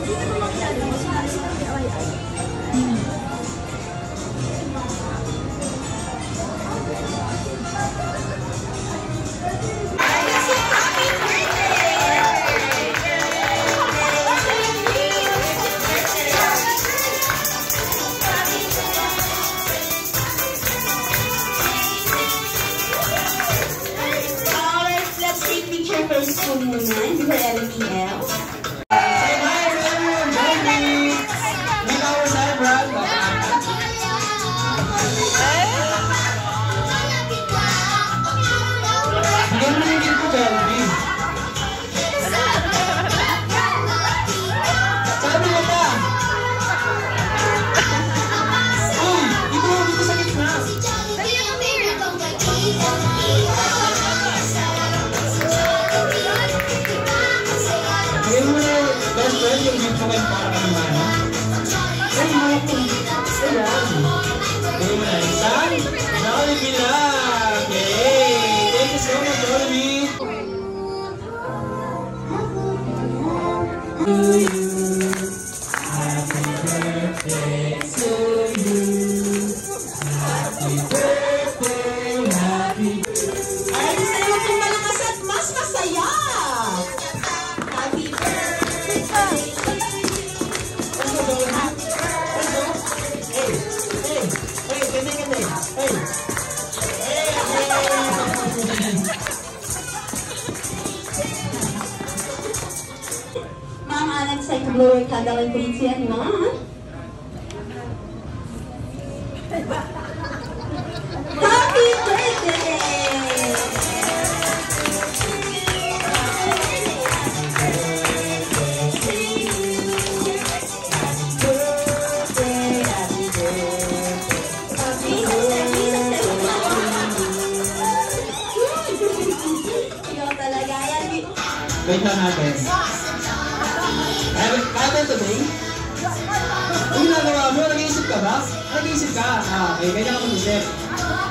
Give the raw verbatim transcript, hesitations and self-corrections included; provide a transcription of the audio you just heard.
Blower candle and please yan, ma. Happy birthday! Wait lang natin. Kaya today? Ano ginagawa mo? Nag-iisip ka ba? Nag-iisip ka? Ah, okay. Kaya ka mag-isip.